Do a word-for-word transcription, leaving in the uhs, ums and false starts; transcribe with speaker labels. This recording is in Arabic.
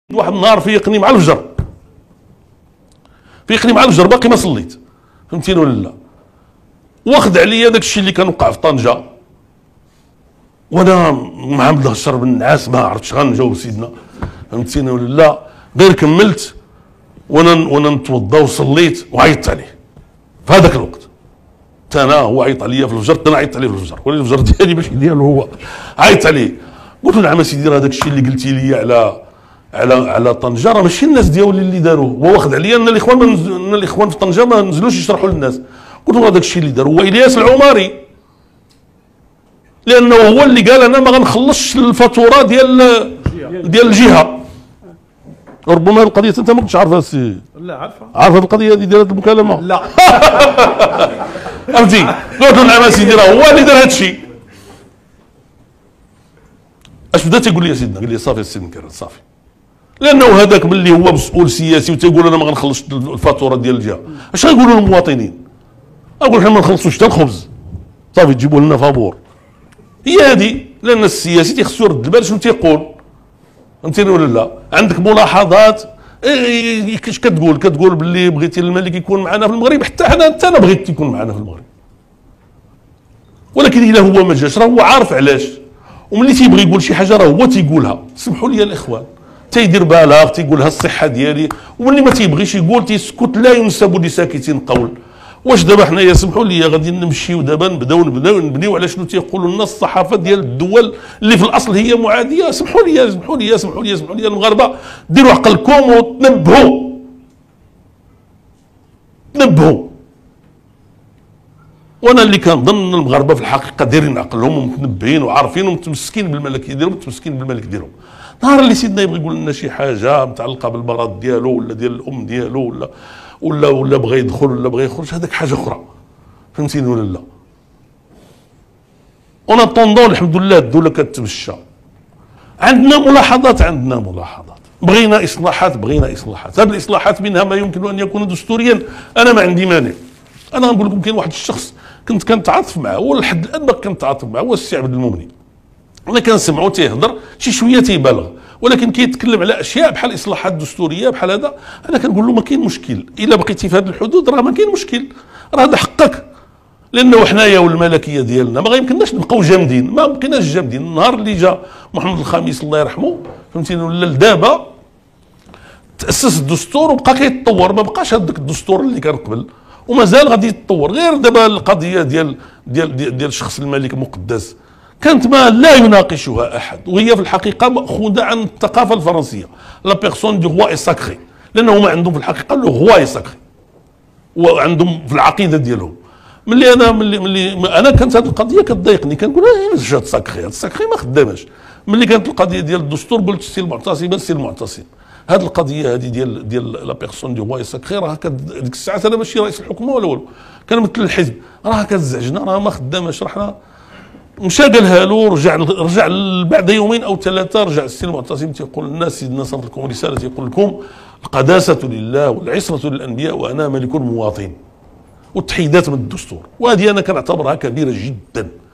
Speaker 1: واحد النهار فيقني مع الفجر، فيقني مع الفجر باقي ما صليت، فهمتيني ولا لا؟ واخد عليا داك الشيء اللي كان وقع في طنجه، وانا مع الهشر بالنعاس ما عرفتش غنجاوب سيدنا، فهمتيني ولا لا؟ غير كملت وانا وانا نتوضا وصليت وعيطت عليه في هذاك الوقت. حتى انا هو عيط عليا في الفجر، انا عيطت عليه في الفجر، ولكن الفجر ديالي ماشي ديالو هو، عيط عليه قلت له نعم سيدي راه داك الشيء اللي قلتي لي على على على طنجه راه ماشي الناس ديالي اللي داروه، هو واخد عليا ان الاخوان ما نزل... ان الاخوان في طنجه ما نزلوش يشرحوا للناس. قلت له راه داك الشيء اللي داروا هو الياس العمري، لانه هو اللي قال انا ما غنخلصش الفاتوره ديال ديال الجهه. ربما القضيه انت ما كنتش عارفها السي.
Speaker 2: لا عارفها.
Speaker 1: عارف القضيه دي ديال هذه المكالمه؟
Speaker 2: لا.
Speaker 1: فهمتي؟ قلت له نعم سيدي راه هو اللي دار هذا الشيء. اش بدا تيقول لي سيدنا؟ قال لي صافي السي منكر صافي، لانه هذاك ملي هو مسؤول سياسي وتيقول انا ما غنخلصش الفاتوره ديال الجهه، اش غيقولوا للمواطنين؟ اقول حنا ما نخلصوش حتى الخبز، صافي تجيبوا لنا فابور. هي هذه، لان السياسي تيخصو يرد البال شنو تيقول، فهمتيني ولا لا؟ عندك ملاحظات اش كتقول؟ كتقول باللي بغيتي الملك يكون معنا في المغرب، حتى حنا حتى انا بغيت يكون معنا في المغرب، ولكن الا هو ما جاش راه هو عارف علاش، وملي تيبغي يقول شي حاجه راه هو تيقولها. سمحوا لي الاخوان، تيدير بالغ تيقولها الصحه ديالي، وملي ما تيبغيش يقول تيسكت. لا ينسب لساكتين قول. واش دابا حنايا سمحوا لي غادي نمشيو دابا نبداو نبداو نبنيو على شنو تيقولوا لنا الصحافه ديال الدول اللي في الاصل هي معاديه؟ سمحوا لي سمحوا لي سمحوا لي سمحوا لي المغاربه، ديروا عقلكم وتنبهوا تنبهوا. وانا اللي كنظن المغاربه في الحقيقه دايرين عقلهم ومتنبهين وعارفين ومتمسكين بالملكيه ديالهم ومتمسكين بالملك ديالهم. نهار اللي سيدنا يبغي يقول لنا شي حاجه متعلقه بالمرض ديالو ولا ديال الام ديالو ولا ولا ولا بغى يدخل ولا بغى يخرج، هذاك حاجه اخرى، فهمتيني ولا لا؟ اون اتوندون الحمد لله الدوله كتمشى. عندنا ملاحظات عندنا ملاحظات بغينا اصلاحات بغينا اصلاحات. هذه الاصلاحات منها ما يمكن ان يكون دستوريا، انا ما عندي مانع. انا غنقول لكم كاين واحد الشخص كنت كنتعاطف معه ولحد الان باقي كنتعاطف معه، هو السي عبد المؤمن. انا كنسمعو تيهضر شي شويه تيبالغ، ولكن كيتكلم على اشياء بحال الاصلاحات الدستوريه بحال هذا، انا كنقول له ما كاين مشكل، الا بقيتي في هذه الحدود راه ما كاين مشكل، راه هذا حقك. لانه حنايا والملكيه ديالنا ما غيمكنناش نبقاو جامدين، ما بقيناش جامدين. النهار اللي جا محمد الخامس الله يرحمه، فهمتيني ولا لدابا تاسس الدستور وبقى كيتطور، ما بقاش هذاك الدستور اللي كان قبل، ومازال غادي يتطور. غير دابا القضيه ديال ديال ديال, ديال شخص الملك المقدس كانت ما لا يناقشها احد، وهي في الحقيقه ماخوذه عن الثقافه الفرنسيه. لا بيرسون دو روا اي ساكري، لانه هما عندهم في الحقيقه لو روا اي ساكري، وعندهم في العقيده ديالهم. ملي انا ملي ملي انا كانت هذه القضيه كتضايقني، كنقول اش هذا الساكري، هذا الساكري ما خداماش. ملي كانت القضيه ديال الدستور قلت السي المعتصم السي المعتصم، هذه القضيه هذه ديال ديال لا بيرسون دو روا اي ساكري راه ديك الساعات انا ماشي رئيس الحكومه ولا والو، كنمثل الحزب، راه كتزعجنا، راه ما خداماش. رحنا مشى قالها له، رجع رجع بعد يومين او ثلاثه رجع السي المعتصم تيقول لنا سيدنا صرت لكم رساله تيقول لكم القداسه لله والعصمه للانبياء وانا ملك مواطن، والتحيدات من الدستور. وهذه انا كنعتبرها كبيره جدا.